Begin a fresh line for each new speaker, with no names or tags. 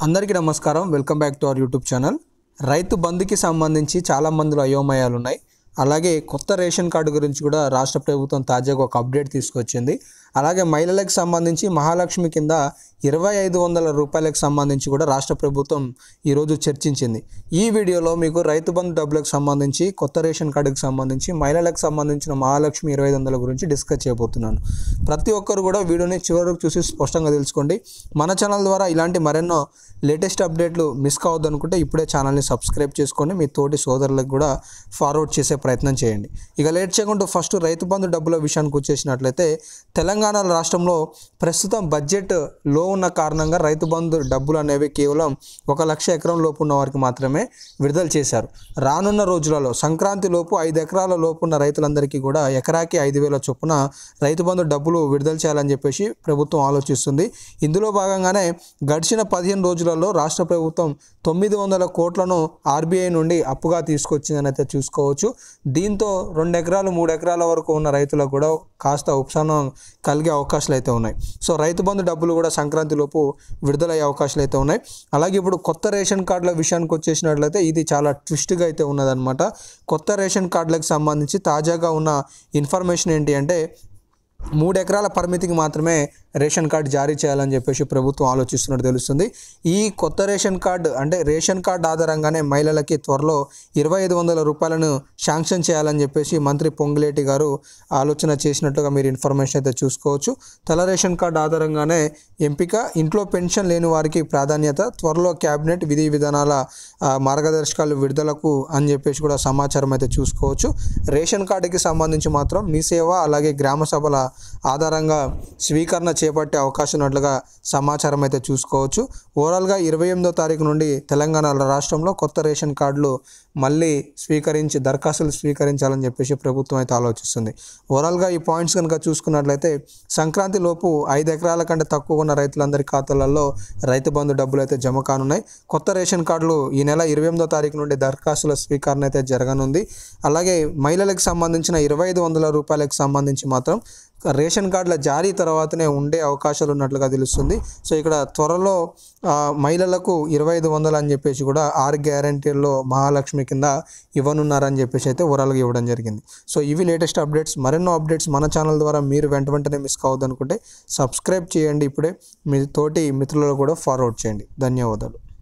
అందరికీ నమస్కారం. Welcome back to our YouTube channel. రైతు బంధుకి సంబంధించి చాలా మందిలో అయోమయాలు ఉన్నాయి. అలాగే కొత్త రేషన్ కార్డు గురించి కూడా రాష్ట్ర ప్రభుత్వం తాజాగా ఒక అప్డేట్ తీసుకొచ్చింది. అలాగే మహిళలకు సంబంధించి మహాలక్ష్మి కింద 2500 రూపాయలకు సంబంధించి కూడా రాష్ట్ర ప్రభుత్వం ఈరోజు చర్చించింది. ఈ వీడియోలో మీకు రైతు బంధు డబ్బులకు సంబంధించి, కొత్త రేషన్ కార్డుకి సంబంధించి, మహిళలకు సంబంధించిన మహాలక్ష్మి 2500 గురించి డిస్కస్ చేయబోతున్నాను. ప్రతి ఒక్కరు కూడా వీడియోని చివరకు చూసి స్పష్టంగా తెలుసుకోండి. మన ఛానల్ ద్వారా ఇలాంటి మరెన్నో లేటెస్ట్ అప్డేట్లు మిస్ కావద్దు అనుకుంటే ఇప్పుడే ఛానల్ని సబ్స్క్రైబ్ చేసుకొని మీ తోటి సోదరులకు కూడా ఫార్వర్డ్ చేసే ప్రయత్నం చేయండి. ఇక లేట్ చేయకుండా ఫస్ట్ రైతు బంధు డబ్బుల విషయానికి వచ్చేసినట్లయితే తెలంగాణ రాష్ట్రంలో ప్రస్తుతం బడ్జెట్ లో ఉన్న కారణంగా రైతు బంధు డబ్బులు అనేవి కేవలం 1 లక్ష ఎకరం లోపు ఉన్న వారికి మాత్రమే విడుదల చేశారు. రానున్న రోజులలో సంక్రాంతి లోపు 5 ఎకరాల లోపు ఉన్న రైతులందరికీ కూడా ఎకరాకి 5,000 చొప్పున రైతు బంధు డబ్బులు విడుదల చేయాలని చెప్పేసి ప్రభుత్వం ఆలోచిస్తుంది. ఇందులో భాగంగానే గడిచిన 15 రోజులలో రాష్ట్ర ప్రభుత్వం 900 కోట్లను ఆర్బీఐ నుండి అప్పుగా తీసుకొచ్చిందని అయితే చూసుకోవచ్చు. దీంతో 2 ఎకరాలు 3 ఎకరాల వరకు ఉన్న రైతులకు కూడా కాస్త ఉపశమనం కలిగే అవకాశాలు అయితే ఉన్నాయి. సో రైతు బంధు డబ్బులు కూడా సంక్రాంతి లోపు విడుదలయ్యే అవకాశాలు అయితే ఉన్నాయి. అలాగే ఇప్పుడు కొత్త రేషన్ కార్డుల విషయానికి వచ్చేసినట్లయితే ఇది చాలా ట్విస్ట్గా అయితే ఉన్నదన్నమాట. కొత్త రేషన్ కార్డులకు సంబంధించి తాజాగా ఉన్న ఇన్ఫర్మేషన్ ఏంటి అంటే 3 ఎకరాల పరిమితికి మాత్రమే రేషన్ కార్డు జారీ చేయాలని చెప్పేసి ప్రభుత్వం ఆలోచిస్తున్నట్టు తెలుస్తుంది. ఈ కొత్త రేషన్ కార్డు అంటే రేషన్ కార్డు ఆధారంగానే మహిళలకి త్వరలో 2500 రూపాయలను శాంక్షన్ చేయాలని చెప్పేసి మంత్రి పొంగులేటి గారు ఆలోచన చేసినట్టుగా మీరు ఇన్ఫర్మేషన్ అయితే చూసుకోవచ్చు. తెల్ల రేషన్ కార్డు ఆధారంగానే ఎంపిక, ఇంట్లో పెన్షన్ లేని వారికి ప్రాధాన్యత, త్వరలో క్యాబినెట్ విధి విధానాల మార్గదర్శకాలు విడుదలకు అని చెప్పేసి కూడా సమాచారం అయితే చూసుకోవచ్చు. రేషన్ కార్డుకి సంబంధించి మాత్రం మీ సేవ అలాగే గ్రామ సభల ఆధారంగా స్వీకరణ చేపట్టే అవకాశం ఉన్నట్లుగా సమాచారం అయితే చూసుకోవచ్చు. ఓవరాల్గా 28వ తారీఖు నుండి తెలంగాణ రాష్ట్రంలో కొత్త రేషన్ కార్డులు మళ్ళీ దరఖాస్తులు స్వీకరించాలని చెప్పేసి ప్రభుత్వం అయితే ఆలోచిస్తుంది. ఓవరాల్గా ఈ పాయింట్స్ కనుక చూసుకున్నట్లయితే సంక్రాంతి లోపు 5 ఎకరాల కంటే తక్కువ ఉన్న రైతులందరి ఖాతాలలో రైతు బంధు డబ్బులు అయితే జమ కానున్నాయి. కొత్త రేషన్ కార్డులు ఈ నెల 28వ తారీఖు నుండి దరఖాస్తుల స్వీకరణ అయితే జరగనుంది. అలాగే మహిళలకు సంబంధించిన 2500 రూపాయలకు సంబంధించి మాత్రం రేషన్ కార్డుల జారీ తర్వాతనే ఉండే అవకాశాలు ఉన్నట్లుగా తెలుస్తుంది. సో ఇక్కడ త్వరలో మహిళలకు 2500 అని చెప్పేసి కూడా 6 గ్యారంటీల్లో మహాలక్ష్మి కింద ఇవ్వనున్నారని చెప్పేసి అయితే ఓవరాల్గా ఇవ్వడం జరిగింది. సో ఇవి లేటెస్ట్ అప్డేట్స్. మరెన్నో అప్డేట్స్ మన ఛానల్ ద్వారా మీరు వెంటనే మిస్ కావద్దు అనుకుంటే సబ్స్క్రైబ్ చేయండి. ఇప్పుడే మీ తోటి మిత్రులకు కూడా ఫార్వర్డ్ చేయండి. ధన్యవాదాలు.